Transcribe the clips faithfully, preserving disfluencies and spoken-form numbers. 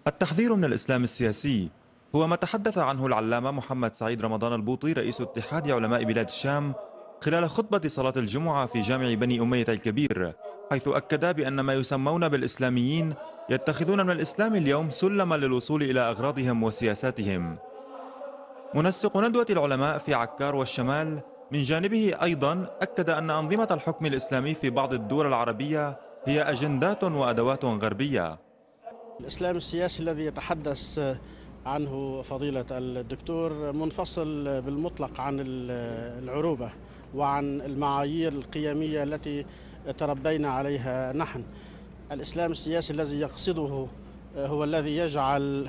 التحذير من الإسلام السياسي هو ما تحدث عنه العلامة محمد سعيد رمضان البوطي رئيس اتحاد علماء بلاد الشام خلال خطبة صلاة الجمعة في جامع بني أمية الكبير، حيث أكد بأن ما يسمون بالإسلاميين يتخذون من الإسلام اليوم سلما للوصول إلى أغراضهم وسياساتهم. منسق ندوة العلماء في عكار والشمال من جانبه أيضا أكد أن أنظمة الحكم الإسلامي في بعض الدول العربية هي أجندات وأدوات غربية. الإسلام السياسي الذي يتحدث عنه فضيلة الدكتور منفصل بالمطلق عن العروبة وعن المعايير القيمية التي تربينا عليها نحن. الإسلام السياسي الذي يقصده هو الذي يجعل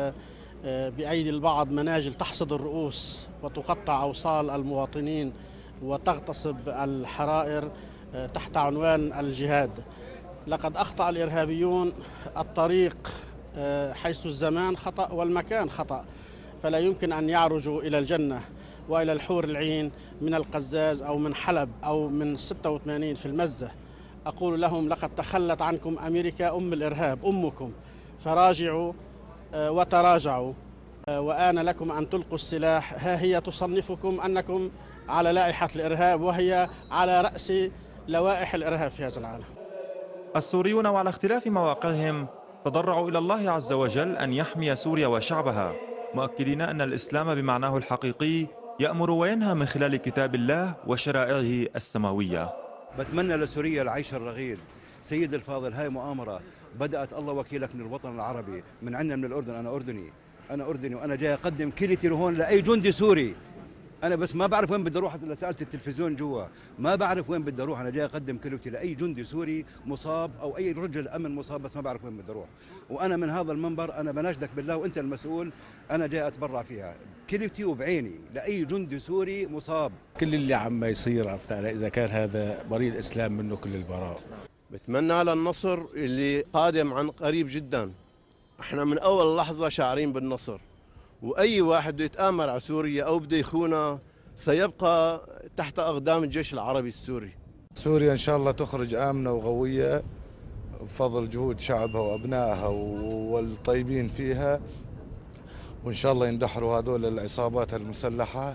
بأيدي البعض مناجل تحصد الرؤوس وتقطع أوصال المواطنين وتغتصب الحرائر تحت عنوان الجهاد. لقد أخطأ الإرهابيون الطريق حيث الزمان خطأ والمكان خطأ، فلا يمكن أن يعرجوا إلى الجنة وإلى الحور العين من القزاز أو من حلب أو من ستة وثمانين في المزة. أقول لهم لقد تخلت عنكم أمريكا أم الإرهاب أمكم، فراجعوا وتراجعوا، وآن لكم أن تلقوا السلاح. ها هي تصنفكم أنكم على لائحة الإرهاب وهي على رأس لوائح الإرهاب في هذا العالم. السوريون وعلى اختلاف مواقعهم تضرعوا إلى الله عز وجل أن يحمي سوريا وشعبها، مؤكدين أن الإسلام بمعناه الحقيقي يأمر وينهى من خلال كتاب الله وشرائعه السماوية. بتمنى لسوريا العيش الرغيد. سيد الفاضل، هاي مؤامرة بدأت الله وكيلك من الوطن العربي، من عندنا من الأردن. أنا أردني أنا أردني وأنا جاي أقدم كليتي لهون لأي جندي سوري. أنا بس ما بعرف وين بدي أروح، إذا سألت التلفزيون جوا ما بعرف وين بدي أروح. أنا جاي أقدم كليتي لأي جندي سوري مصاب أو أي رجل أمن مصاب، بس ما بعرف وين بدي أروح. وأنا من هذا المنبر أنا بناشدك بالله وأنت المسؤول، أنا جاي أتبرع فيها كليتي وبعيني لأي جندي سوري مصاب. كل اللي عم يصير عرفت علي، إذا كان هذا بريء الإسلام منه كل البراء. بتمنى على النصر اللي قادم عن قريب جدا. احنا من أول لحظة شاعرين بالنصر، وأي واحد بده يتآمر على سوريا أو بده يخونها سيبقى تحت أقدام الجيش العربي السوري. سوريا إن شاء الله تخرج آمنة وقوية بفضل جهود شعبها وأبنائها والطيبين فيها، وإن شاء الله يندحروا هذول العصابات المسلحة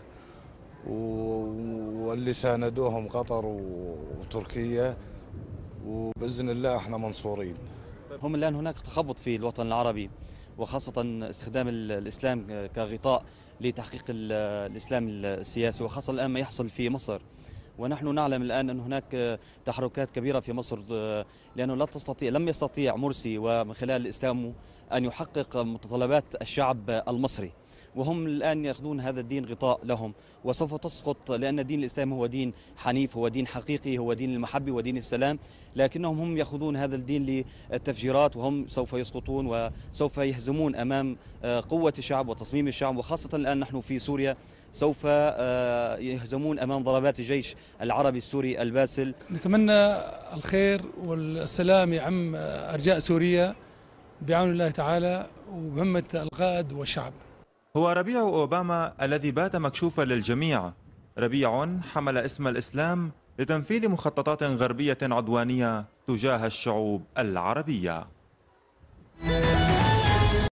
واللي ساندوهم قطر وتركيا، وبإذن الله احنا منصورين. هم الآن هناك تخبط في الوطن العربي، وخاصة استخدام الإسلام كغطاء لتحقيق الإسلام السياسي، وخاصة الآن ما يحصل في مصر. ونحن نعلم الآن أن هناك تحركات كبيرة في مصر، لأنه لا تستطيع لم يستطيع مرسي ومن خلال إسلامه أن يحقق متطلبات الشعب المصري، وهم الآن يأخذون هذا الدين غطاء لهم، وسوف تسقط، لأن دين الإسلام هو دين حنيف، هو دين حقيقي، هو دين المحبة ودين السلام، لكنهم هم يأخذون هذا الدين للتفجيرات، وهم سوف يسقطون وسوف يهزمون أمام قوة الشعب وتصميم الشعب. وخاصة الآن نحن في سوريا سوف يهزمون أمام ضربات الجيش العربي السوري الباسل. نتمنى الخير والسلام يعم أرجاء سوريا بعون الله تعالى وبهمة القائد والشعب. هو ربيع أوباما الذي بات مكشوفا للجميع، ربيع حمل اسم الإسلام لتنفيذ مخططات غربية عدوانية تجاه الشعوب العربية.